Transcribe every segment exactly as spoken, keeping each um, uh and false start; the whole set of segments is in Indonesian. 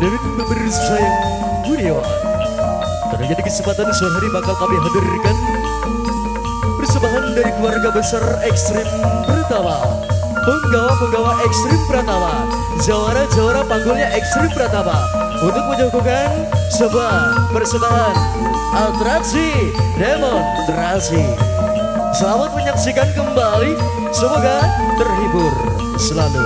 Hadirin pemirsa yang budiawan, tentunya di kesempatan sore hari bakal kami hadirkan persembahan dari keluarga besar Ekstrim Pratama, penggawa-penggawa Ekstrim Pratama, jawara-jawara panggulnya Ekstrim Pratama, untuk menyuguhkan sebuah persembahan atraksi demonstrasi. Selamat menyaksikan kembali, semoga terhibur selalu.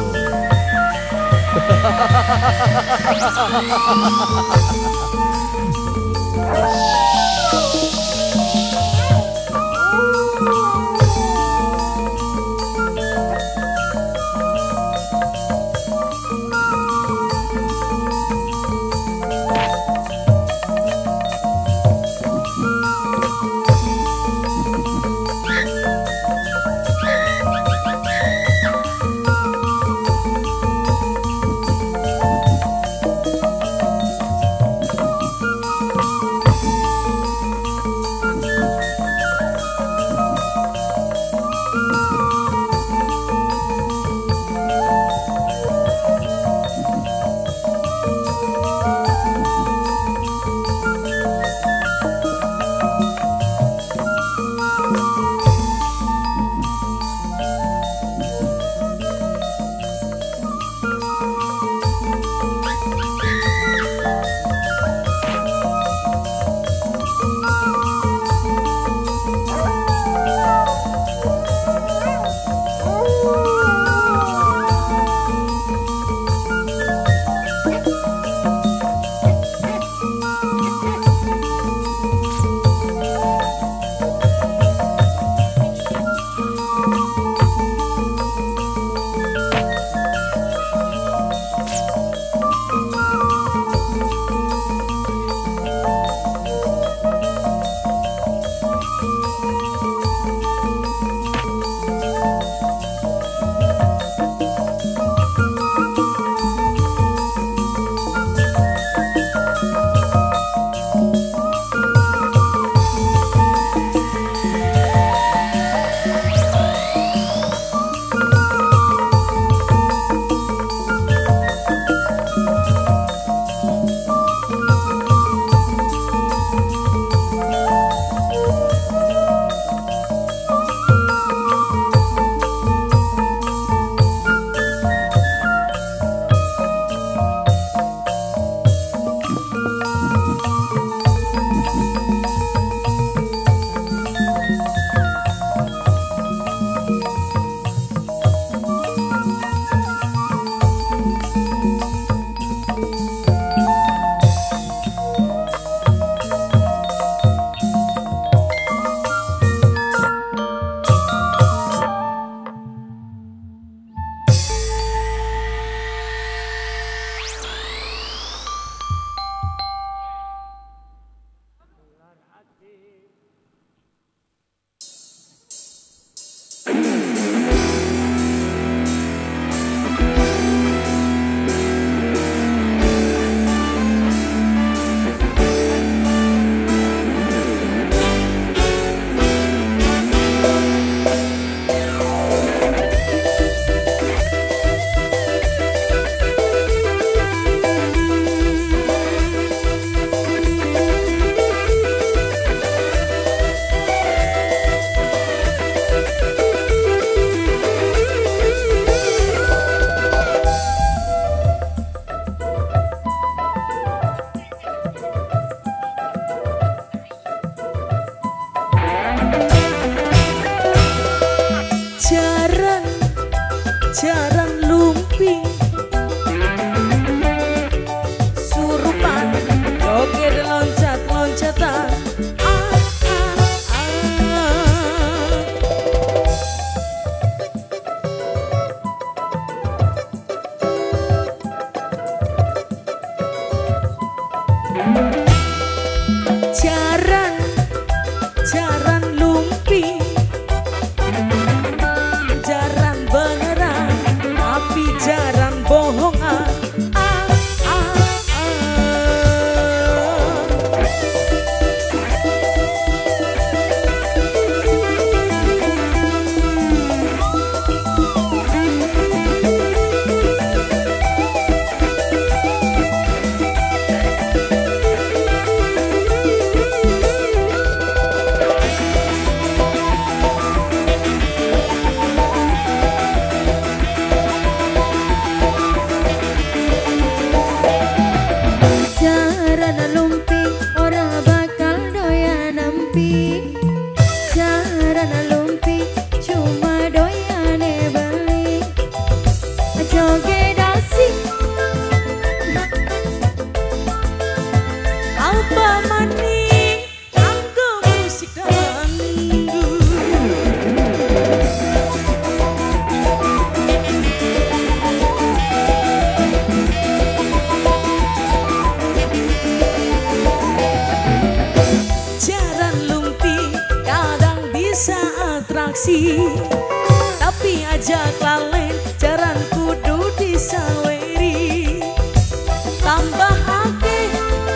atraksi, tapi aja lalen jaran kudu disaweri. Tambah akeh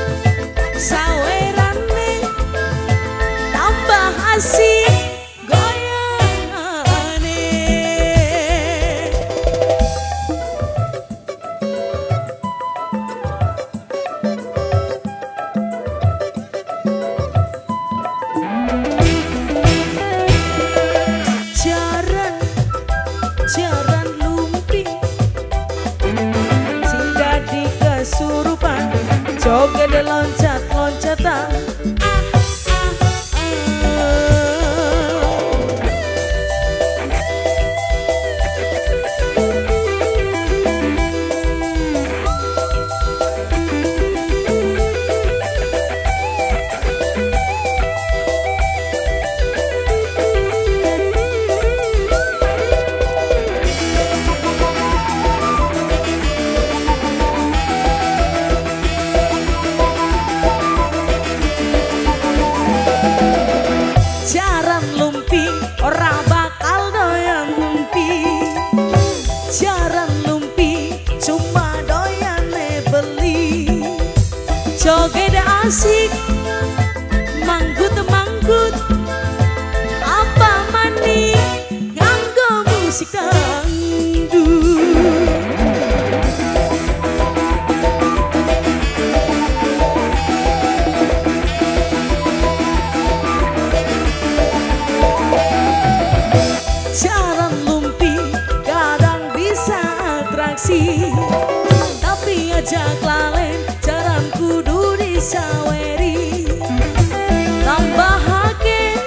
sawerane, tambah asik goyangane. Jaran, jaran lumping, sing dadi kesurupan, joget loncat-loncatan. Jaran lumping ora bakal doyan lumping, jaran lumping cuma doyane beli. Joget asik manggut-manggut, apa mani nganggo musik dangdut. Jaran lumping kadang bisa atraksi, tapi aja lalen jaran kudu disaweri. Tambahake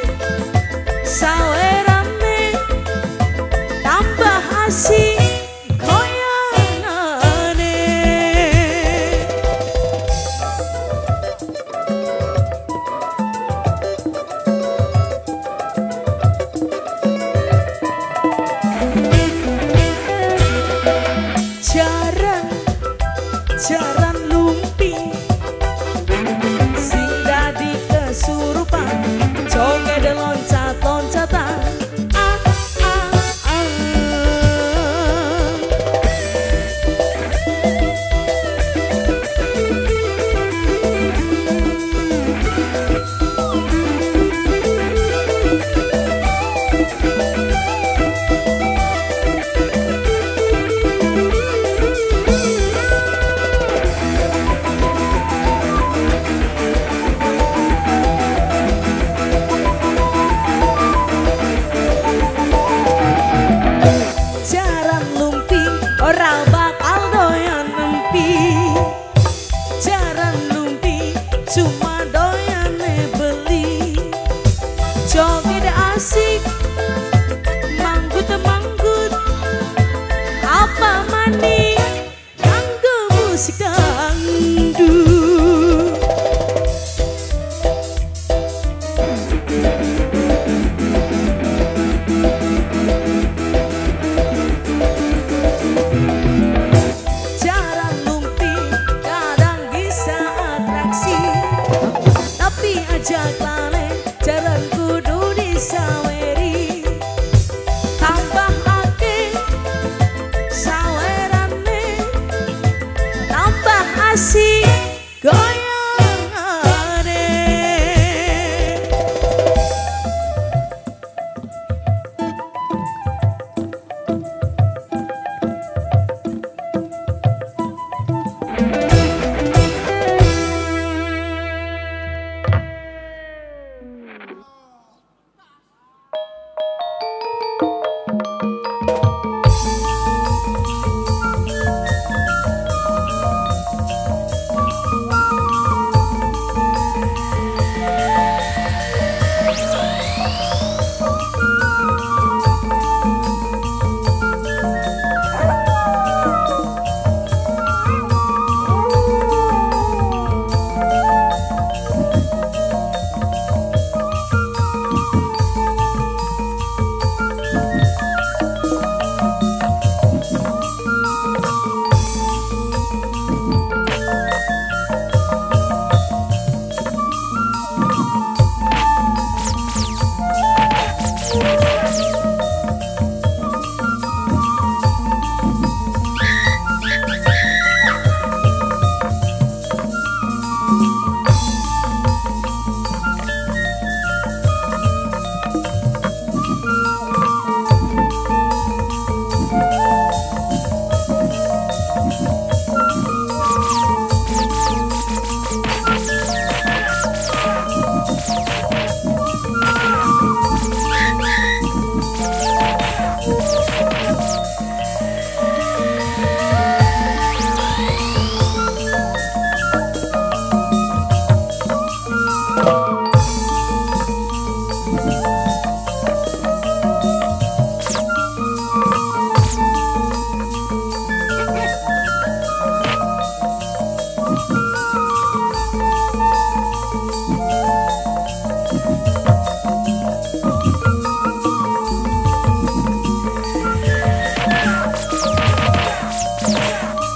sawerane, tambah asik goyangane. Jaran, jaran lumping, sing dadi kesurupan, joget loncat-loncatan. Ah, ah, ah. Jaran lumping ora bakal doyan nempi, jaran lumping cuma doyane beli. Joget asik manggut-manggut, apa mani nganggo musik dangdut. Jaran lumping kadang bisa atraksi, tapi aja lalen jaran kudu disaweri. Tambah akeh sawerane, tambah asik goyangane.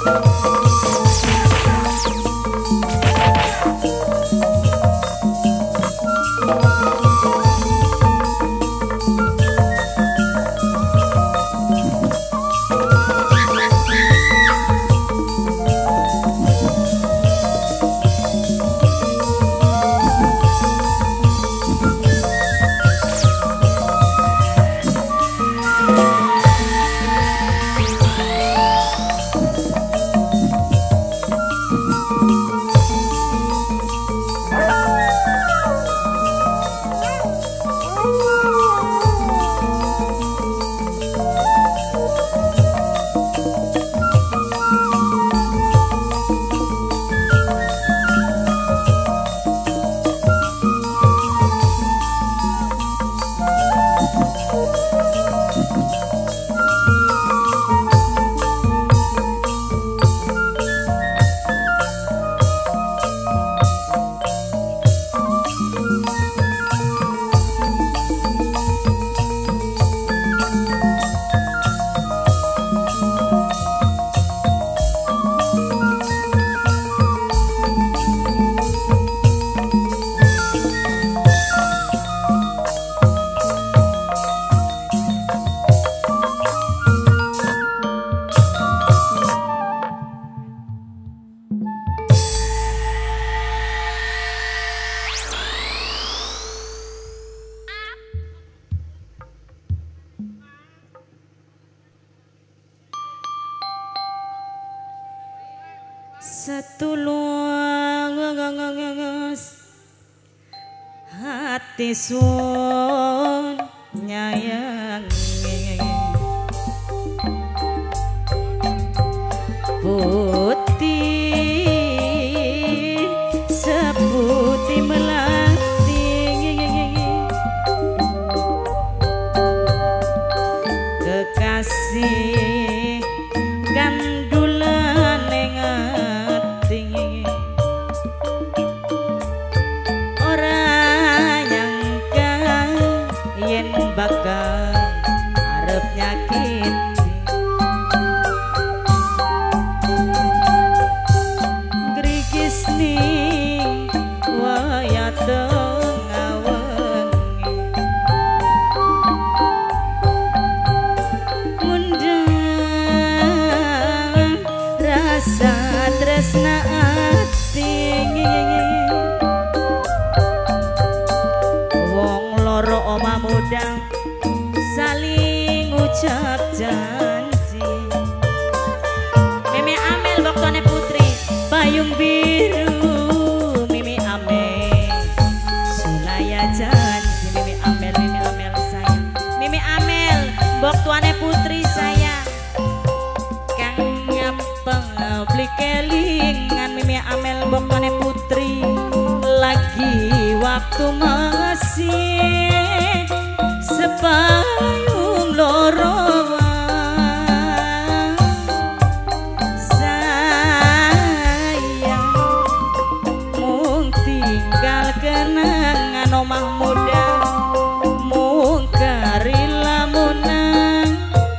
Setulus hati sun nyayangi putih seputih melati kekasih gandulan ning ati ora nyangka yen bakal arep nyakiti grigis ning waya tengah wengi ngundang rasa tresna ati wong loro omah muda saling ucap janji Mimi Amel waktune putri payung biru Mimi Amel sulaya janji Mimi Amel Mimi Amel sayang Mimi Amel waktuane putri sayang kang ngapeng beli kelingan Mimi Amel waktuane putri lagi waktu masih sepayung loro sayang mung tinggal kenangan omah muda mung kari lamunan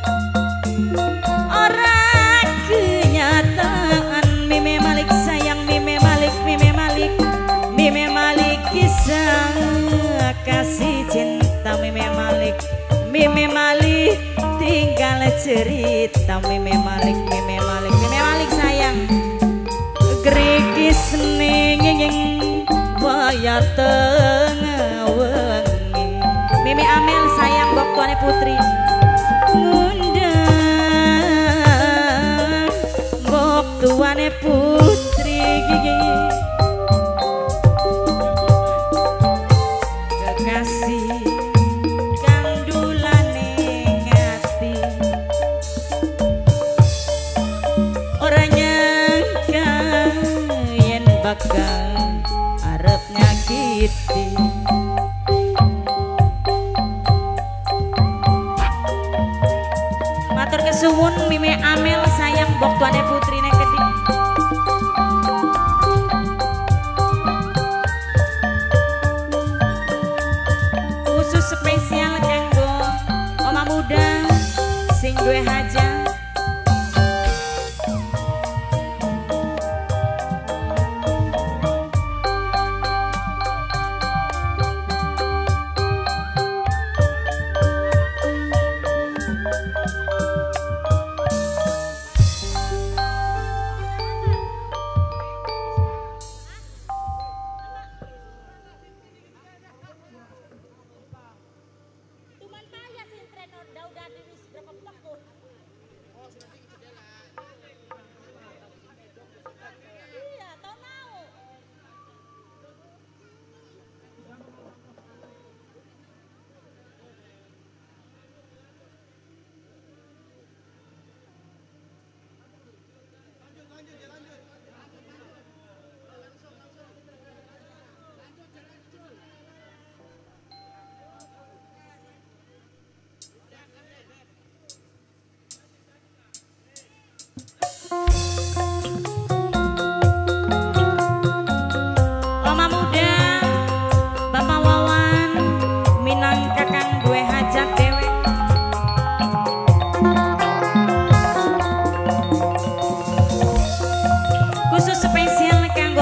ora kenyataan Mimi Malik sayang Mimi Malik Mimi Malik Mimi Malik kisah kasih cinta Mimi Malik Mimi Malik tinggal cerita Mimi Malik Mimi Malik Mimi Malik sayang grigis ning waya tengah wengi Mimi Amel sayang waktuane putri ngundang waktuane putri kekasih kandulane ngati ora nyangka yen bakal arep nyakiti matur kesuwun Mimi Amel sayang waktuane putri nek gede khusus spesial kanggo omah muda sing duwe hajat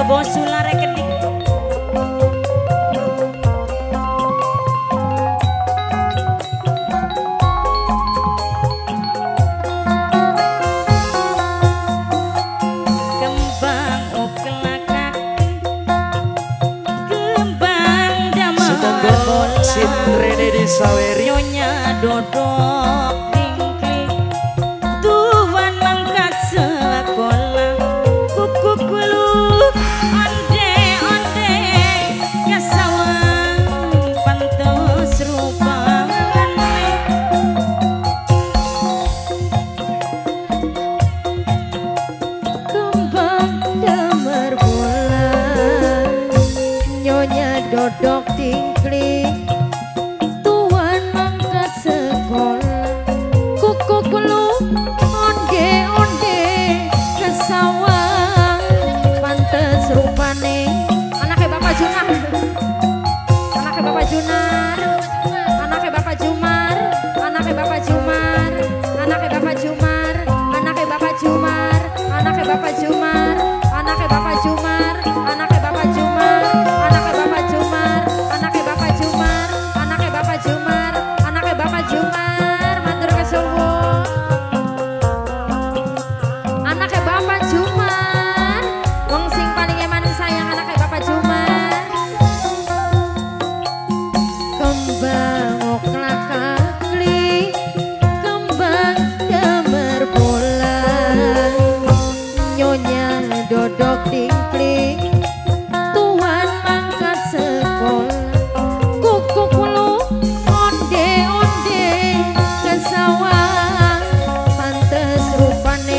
bos sulare kedik. Kembang oklakak, kembang damar bola. Rene di Saweri. Nyonya dodok tingkli, tuan mangkat sekolah. Kuku kulu onde onde ya sawang pantes rupangan. Kembang damar bola, nyonya dodok tingkli, tuan mangkat sekolah. Kuku kulu onde onde kesawang pantes rupane. Anaknya Bapak Junar, anaknya Bapak Junar, anaknya Bapak Jumar, anaknya Bapak Jumar, anaknya Bapak Jumar, anaknya Bapak Jumar, anaknya Bapak Jumar, anaknya Bapak Jumar, anaknya Bapak Jumar, anaknya Bapak Jumar, anaknya Bapak Jumar, anaknya Bapak Jumar, anaknya Bapak Jumar, matur kesuwun. Anaknya Bapak Jumar, wong sing paling eman sayang anaknya Bapak Jumar. Kembang oklakakli, kembang damar bola, nyonya dodok tingkli, tuan mangkat sekolah. Kuku kulu onde onde kesawang pantes rupane.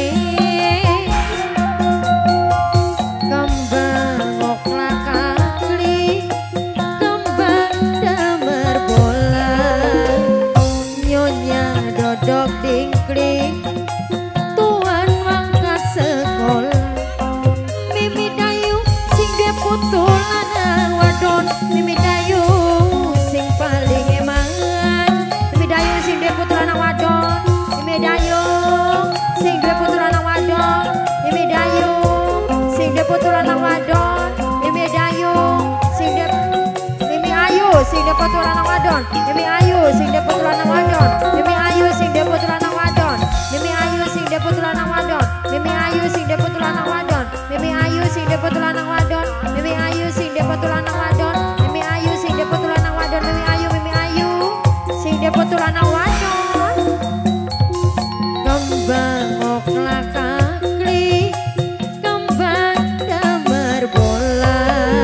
Kembang oklakakli, kembang damar bola, nyonya dodok tingkli, tuan mangkat sekolah. Mimi dayu sing de putu lanang wadon, Mimi dayu sing paling eman. Mimi dayu sing de putu lanang wadon, Mimi dayu sing de putu lanang wadon, Mimi dayu sing de putu lanang wadon, Mimi dayu sing de Mimi ayu sing de putu lanang wadon, Mimi ayu sing de putu lanang wadon, Mimi ayu sing de putu lanang wadon, Mimi ayu sing de putu lanang wadon, Mimi ayu sing de putu lanang wadon, Mimi ayu sing de putu lanang wadon, Mimi ayu sing de putu lanang wadon, Mimi ayu sing de putu lanang wadon, Mimi ayu Mimi ayu sing de putu lanang wadon. Kembang oklakakli, kembang damar bola,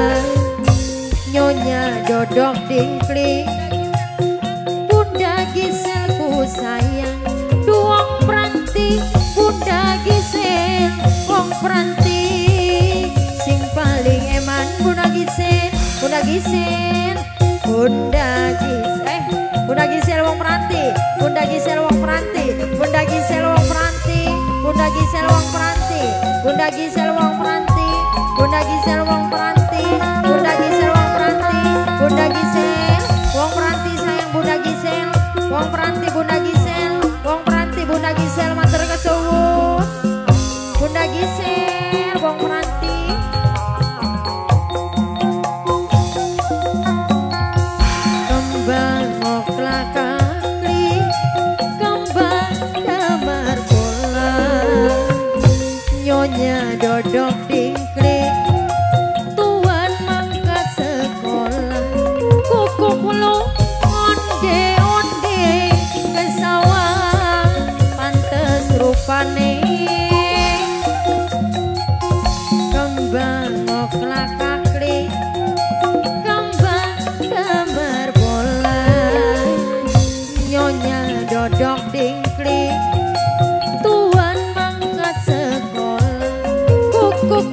nyonya dodok tingkli, Bunda Giselku sayang, duwong pranti, Bunda Gisel, wong pranti sing paling eman. Bunda Gisel, Bunda Gisel, Bunda Gisel, eh Bunda Gisel wong pranti, Bunda Gisel wong pranti, Bunda Gisel wong pranti, Bunda Gisel wong pranti, Bunda Gisel wong pranti, Bunda Gisel wong pranti, Bunda Gisel wong pranti, Bunda Gisel wong pranti sayang. Bunda Gisel wong pranti, Bunda Gisel wong pranti, Bunda Gisel matur kesuwun. Bunda Gisel wong pranti. Kembang oklakakli, kembang damar bola, nyonya dodok tingkli, tuan mangkat sekolah. Kuku kulu onde onde kesawang pantes rupane. Kembang oklakakli, kembang damar bola, nyonya dodok tingkli, tuan mangkat sekolah. Kuku